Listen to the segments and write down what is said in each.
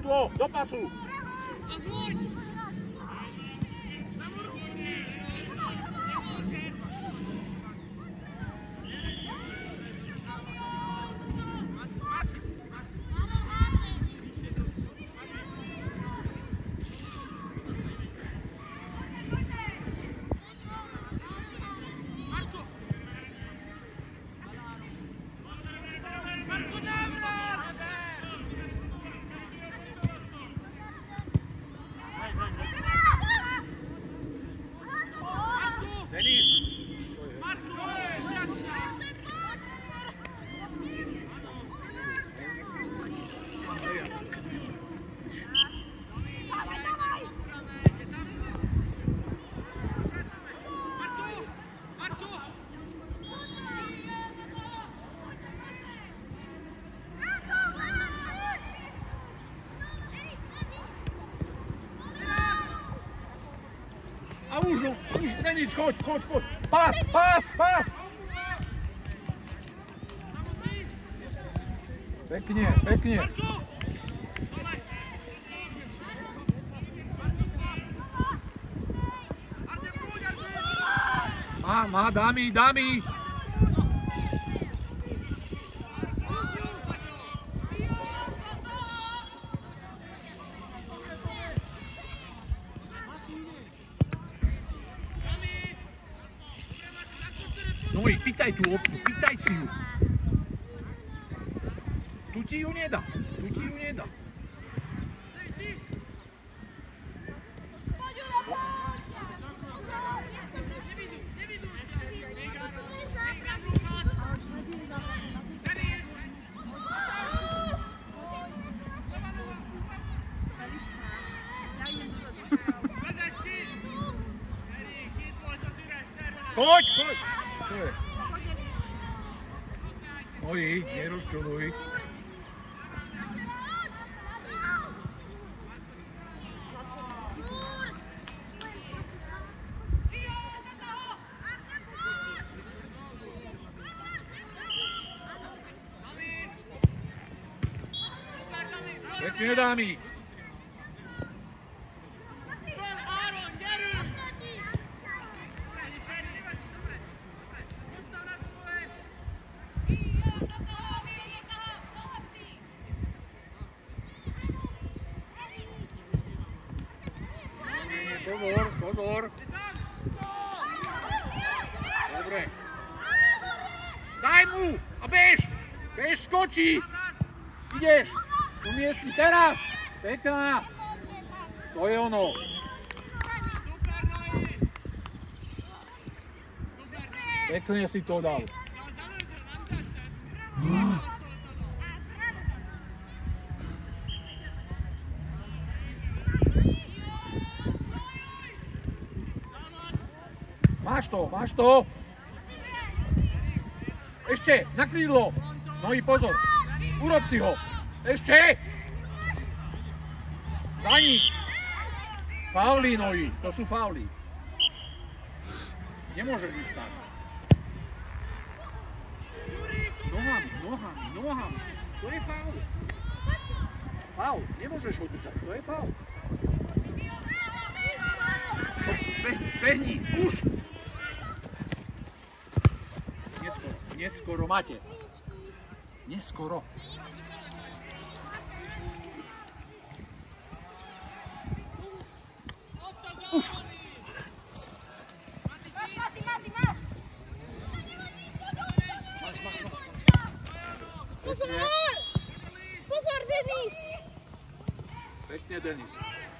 krídlo, do pasu. Už, Denis, choď. Pas. Pekne. Má, dámy. No i pýtaj tú optu, pýtaj si ju. Tu ti ju nedá. Poď! Čo je? Oji, nerozčuluj. Pekne, dámy. Pozor. Dobre. Daj mu a bež, skočí. Ideš, umiestni teraz. Pekná. To je ono. Pekne si to dal. Máš to. Ešte, na krídlo. No i pozor. Urob si ho. Ešte. Za ním. Fauly, Noji. To sú fauly. Nemôžeš ísť tak. Nohami. To je faul. Faul. Nemôžeš ho držať. To je faul. Zbehni. Už. Neskoro máte. Neskoro. Už. Máš. Pozor, Denis. Pekne, Denis.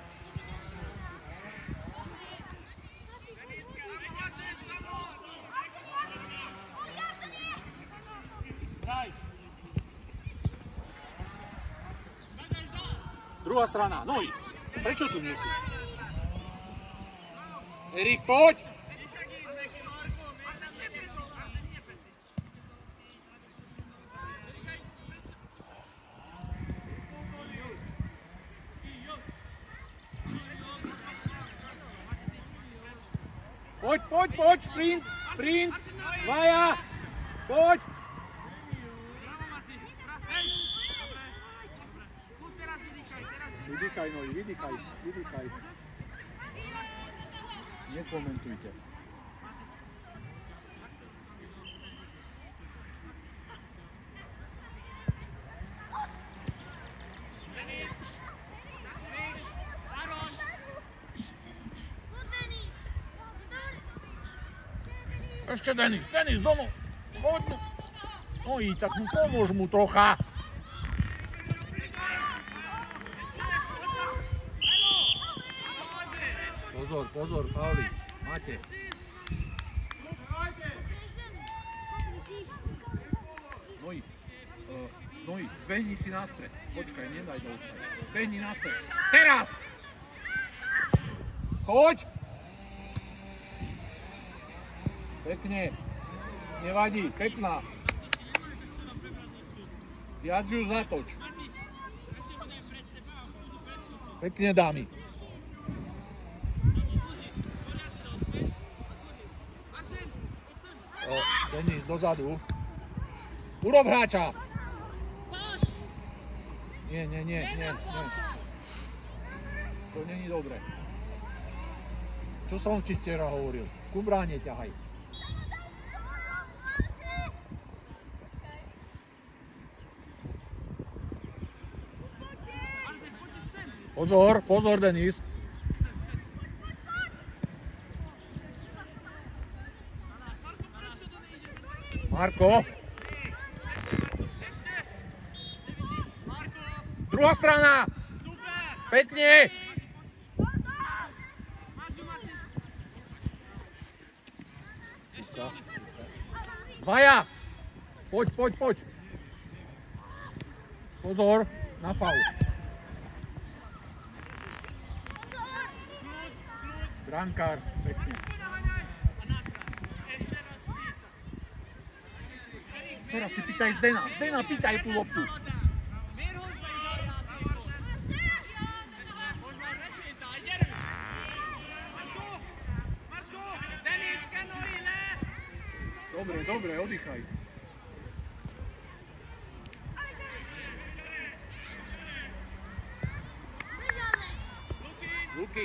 Druhá strana, nohy. Prečo tu nie si? Erik, poď! Poď, sprint, dvaja, poď! Vydýchaj, Noji, vydýchaj, vydýchaj. Nekomentujte. Ešte Denis, domov. Choď mu. Noji, tak mu pomôž mu trocha. Pozor, fauli. Máte. Noji, zbehni si na stred. Počkaj, nedaj do obca. Zbehni na stred. Teraz! Choď! Pekne. Nevadí, pekná. Viac ju zatoč. Pekne, dámy. Denis, dozadu. Urob hráča. Nie. To není dobré. Čo som ti včera hovoril? Ku bráne ťahaj. Pozor, Denis. Marko. Druhá strana. Pekne. Dvaja. Poď. Pozor na faul. Brankár, pekne. Teraz si pýtaj Zdena. Zdena, pýtaj tú loptu. Dobre, oddychaj. Luky.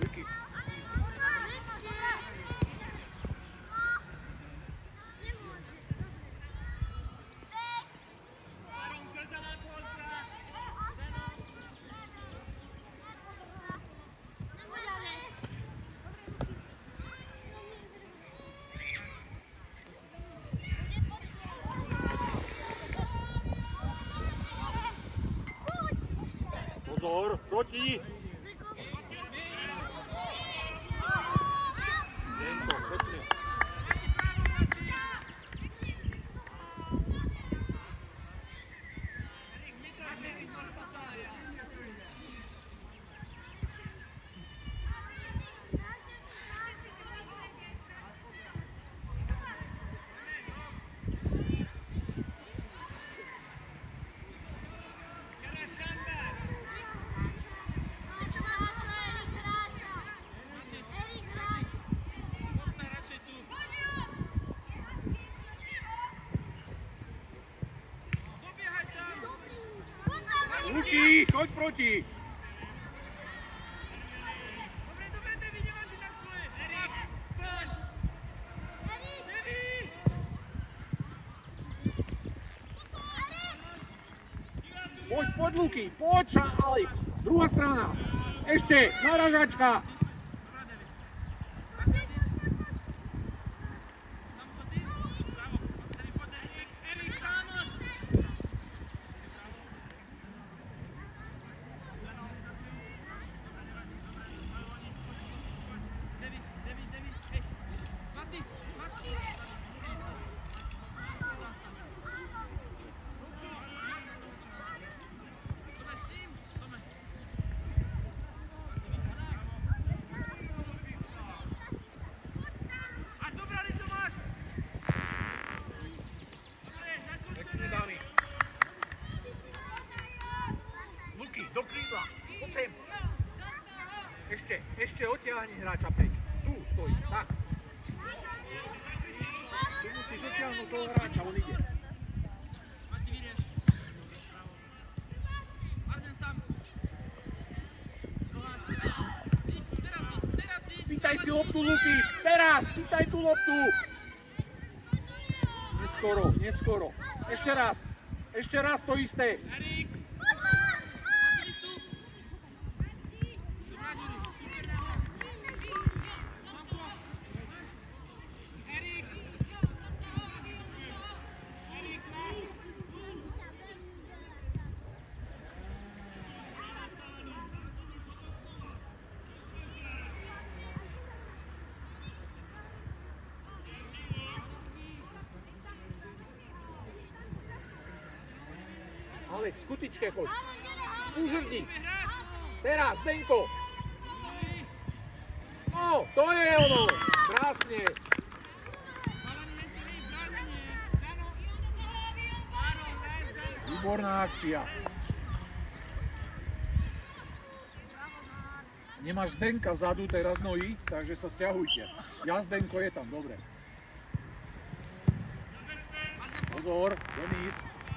Pozor, proti! Zdenko, pekne. Luky, choď proti! Dobre, Devi, neváži na svoje. Erik, poď! Devi! Poď, Luky, poď, Alex. Druhá strana. Ešte, naražačka. Do krídla, poď sem. Ešte odtiahni hráča preč. Tu stojí, tak. Tu musíš odtiahnuť toho hráča, on ide. Mati, vyrieš. Arden sám. Chytaj si loptu, Luky. Teraz, chytaj tú loptu. Neskoro, neskoro. Ešte raz to isté. Alex, k kutičke choď. Úžrni. Teraz, Zdenko. No, to je ono. Krásne. Výborná akcia. Nemáš Zdenka vzadu teraz nohy, takže sa sťahujte. Ja, Zdenko je tam, dobre. Pozor, Denis.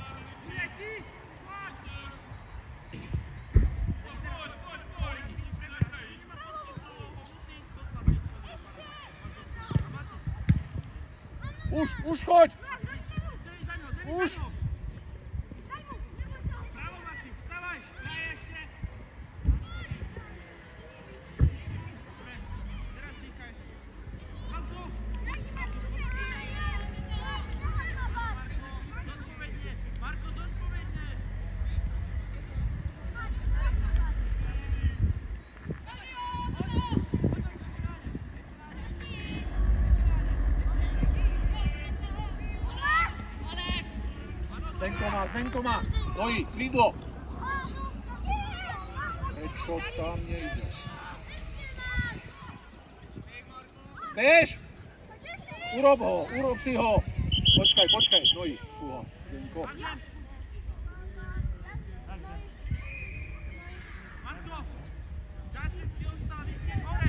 Už choď! Už! Bravo, Martin, vstavaj! Daj ešte! Teraz dýchaj. Marko! Zodpovedne! Marko, zodpovedne! Zdenko má, nohy, krídlo. Prečo tam nejdeš? Bež! Urob si ho. Počkaj, nohy, fúha, Zdenko. Marko, zase si ostal vysieť hore.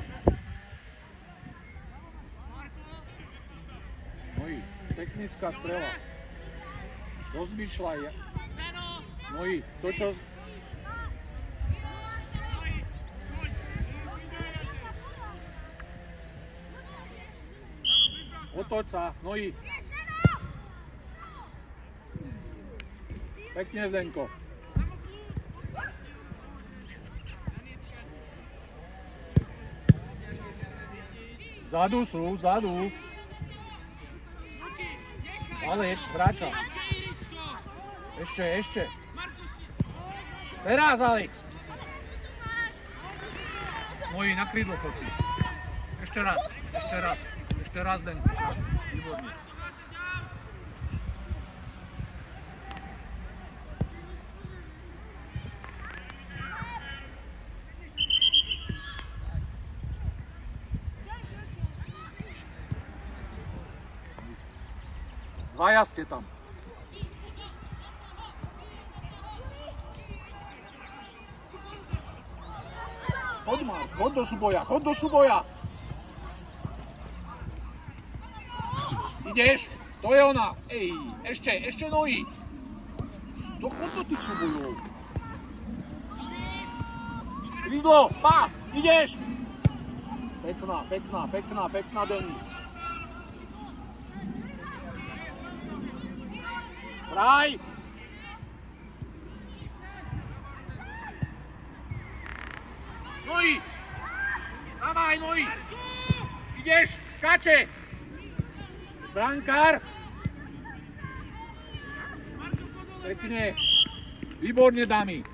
Marko! Nohy, technická strela. Rozmýšľaj. Nohy, to čo... Otoč sa, nohy. Pekne, Zdenko. Vzadu sú, vzadu. Alex, vráča. Ešte. Teraz, Alex. Nohy na krídlo, chodci. Ešte raz, Zdenko. Výborne. Dvaja ste tam. Choď, Mark, choď do súboja. Ideš, to je ona. Ej, ešte nohy. Chod do tých súbojov. Krídlo, ideš. Pekná, Denis. Hraj. Nohy! Dávaj nohy! Ideš, skáče! Brankár! Pekne! Výborne, dámy!